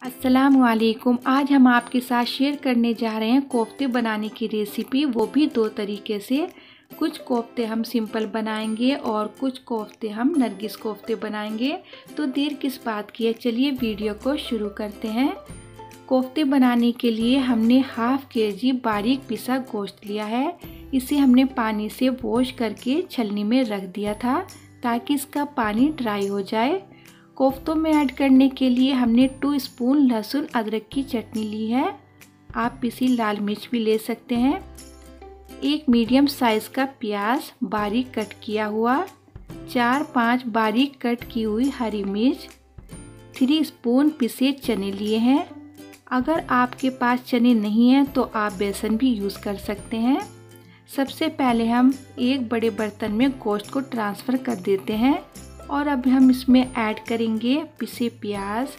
अस्सलामुअलैकुम। आज हम आपके साथ शेयर करने जा रहे हैं कोफ्ते बनाने की रेसिपी, वो भी दो तरीके से। कुछ कोफ्ते हम सिंपल बनाएंगे और कुछ कोफ्ते हम नरगिस कोफ्ते बनाएंगे। तो देर किस बात की है, चलिए वीडियो को शुरू करते हैं। कोफ्ते बनाने के लिए हमने हाफ केजी बारीक पिसा गोश्त लिया है। इसे हमने पानी से वॉश करके छलनी में रख दिया था ताकि इसका पानी ड्राई हो जाए। कोफ्तों में ऐड करने के लिए हमने 2 स्पून लहसुन अदरक की चटनी ली है। आप पिसी लाल मिर्च भी ले सकते हैं। 1 मीडियम साइज़ का प्याज बारीक कट किया हुआ, 4-5 बारीक कट की हुई हरी मिर्च, 3 स्पून पिसे चने लिए हैं। अगर आपके पास चने नहीं हैं तो आप बेसन भी यूज़ कर सकते हैं। सबसे पहले हम एक बड़े बर्तन में गोश्त को ट्रांसफ़र कर देते हैं और अब हम इसमें ऐड करेंगे पिसे प्याज,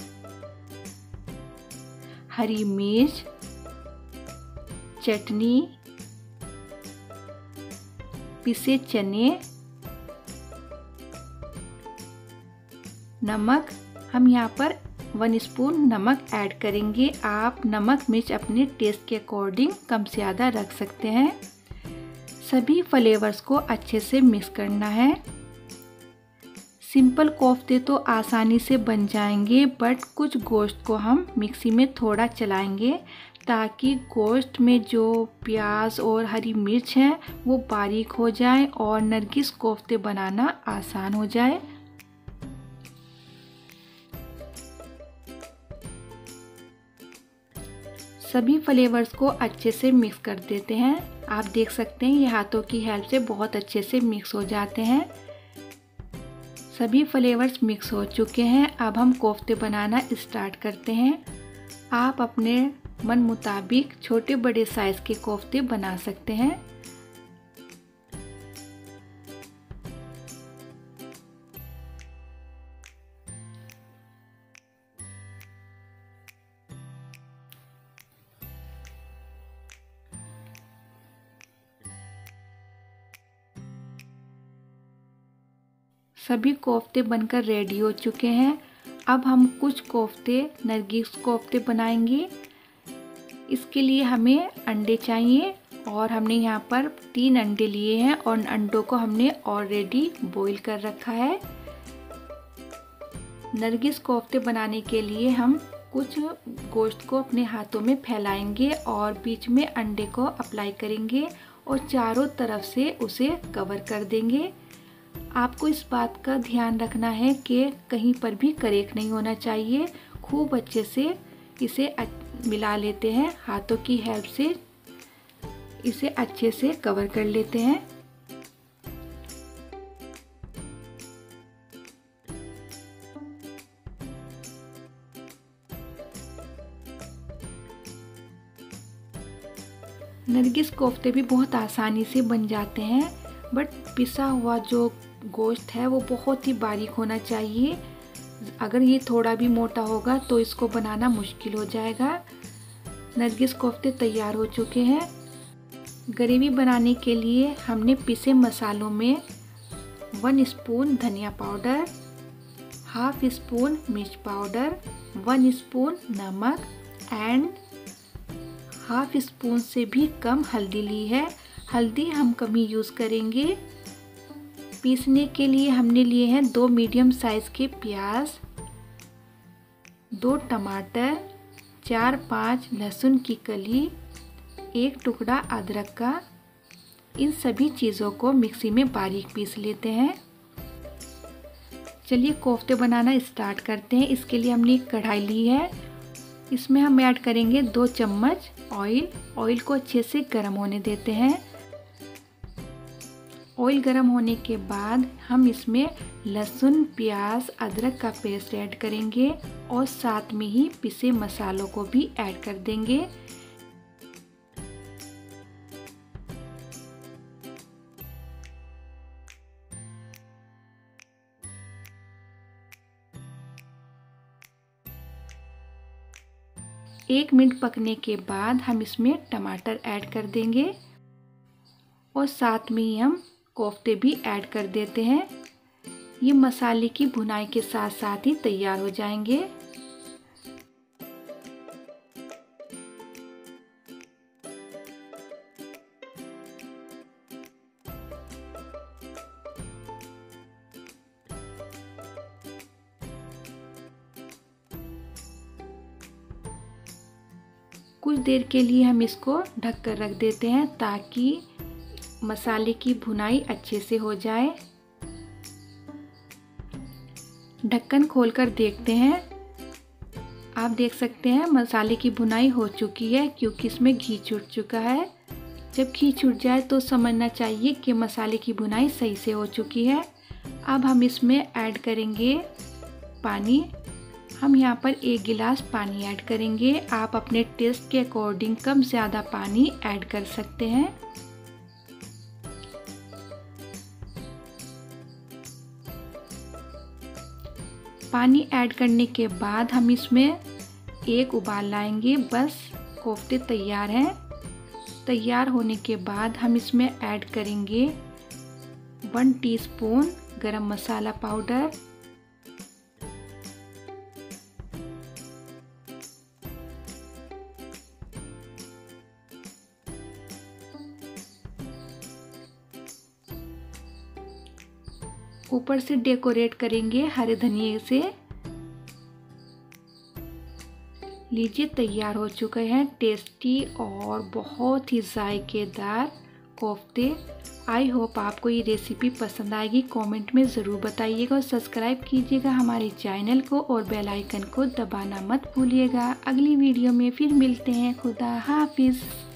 हरी मिर्च, चटनी, पिसे चने, नमक। हम यहाँ पर 1 स्पून नमक ऐड करेंगे। आप नमक मिर्च अपने टेस्ट के अकॉर्डिंग कम से ज़्यादा रख सकते हैं। सभी फ्लेवर्स को अच्छे से मिक्स करना है। सिंपल कोफ्ते तो आसानी से बन जाएंगे, बट कुछ गोश्त को हम मिक्सी में थोड़ा चलाएंगे ताकि गोश्त में जो प्याज और हरी मिर्च है वो बारीक हो जाए और नरगिस कोफ्ते बनाना आसान हो जाए। सभी फ्लेवर्स को अच्छे से मिक्स कर देते हैं। आप देख सकते हैं ये हाथों की हेल्प से बहुत अच्छे से मिक्स हो जाते हैं। सभी फ्लेवर्स मिक्स हो चुके हैं। अब हम कोफ्ते बनाना स्टार्ट करते हैं। आप अपने मन मुताबिक छोटे बड़े साइज़ के कोफ्ते बना सकते हैं। सभी कोफ्ते बनकर रेडी हो चुके हैं। अब हम कुछ कोफ्ते नरगिस कोफ्ते बनाएंगे। इसके लिए हमें अंडे चाहिए और हमने यहाँ पर 3 अंडे लिए हैं और अंडों को हमने ऑलरेडी बॉईल कर रखा है। नरगिस कोफ्ते बनाने के लिए हम कुछ गोश्त को अपने हाथों में फैलाएंगे और बीच में अंडे को अप्लाई करेंगे और चारों तरफ से उसे कवर कर देंगे। आपको इस बात का ध्यान रखना है कि कहीं पर भी करेक नहीं होना चाहिए। खूब अच्छे से इसे मिला लेते हैं, हाथों की हेल्प से इसे अच्छे से कवर कर लेते हैं। नरगिस कोफ्ते भी बहुत आसानी से बन जाते हैं, बट पिसा हुआ जो गोश्त है वो बहुत ही बारीक होना चाहिए। अगर ये थोड़ा भी मोटा होगा तो इसको बनाना मुश्किल हो जाएगा। नरगिस कोफ्ते तैयार हो चुके हैं। ग्रेवी बनाने के लिए हमने पिसे मसालों में 1 स्पून धनिया पाउडर, हाफ स्पून मिर्च पाउडर, 1 स्पून नमक एंड हाफ स्पून से भी कम हल्दी ली है। हल्दी हम कम ही यूज़ करेंगे। पीसने के लिए हमने लिए हैं 2 मीडियम साइज़ के प्याज, 2 टमाटर, 4-5 लहसुन की कली, 1 टुकड़ा अदरक का। इन सभी चीज़ों को मिक्सी में बारीक पीस लेते हैं। चलिए कोफ्ते बनाना स्टार्ट करते हैं। इसके लिए हमने एक कढ़ाई ली है। इसमें हम ऐड करेंगे 2 चम्मच ऑयल। ऑयल को अच्छे से गर्म होने देते हैं। ऑयल गर्म होने के बाद हम इसमें लहसुन, प्याज, अदरक का पेस्ट ऐड करेंगे और साथ में ही पिसे मसालों को भी ऐड कर देंगे। एक मिनट पकने के बाद हम इसमें टमाटर ऐड कर देंगे और साथ में ही हम कोफ्ते भी ऐड कर देते हैं। ये मसाले की भुनाई के साथ साथ ही तैयार हो जाएंगे। कुछ देर के लिए हम इसको ढक कर रख देते हैं ताकि मसाले की भुनाई अच्छे से हो जाए। ढक्कन खोलकर देखते हैं। आप देख सकते हैं मसाले की भुनाई हो चुकी है क्योंकि इसमें घी छूट चुका है। जब घी छूट जाए तो समझना चाहिए कि मसाले की भुनाई सही से हो चुकी है। अब हम इसमें ऐड करेंगे पानी। हम यहाँ पर 1 गिलास पानी ऐड करेंगे। आप अपने टेस्ट के अकॉर्डिंग कम ज़्यादा पानी ऐड कर सकते हैं। पानी ऐड करने के बाद हम इसमें 1 उबाल लाएंगे। बस कोफ्ते तैयार हैं। तैयार होने के बाद हम इसमें ऐड करेंगे 1 टीस्पून गरम मसाला पाउडर, ऊपर से डेकोरेट करेंगे हरे धनिए से। लीजिए तैयार हो चुके हैं टेस्टी और बहुत ही जायकेदार कोफ्ते। आई होप आपको ये रेसिपी पसंद आएगी। कमेंट में ज़रूर बताइएगा और सब्सक्राइब कीजिएगा हमारे चैनल को और बेल आइकन को दबाना मत भूलिएगा। अगली वीडियो में फिर मिलते हैं। खुदा हाफिज़।